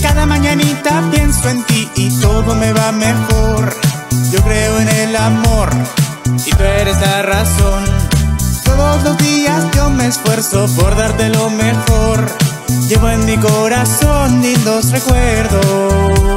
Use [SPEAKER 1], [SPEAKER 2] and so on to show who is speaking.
[SPEAKER 1] Cada mañanita pienso en ti y todo me va mejor. Yo creo en el amor y tú eres la razón. Todos los días yo me esfuerzo por darte lo mejor. Llevo en mi corazón lindos recuerdos.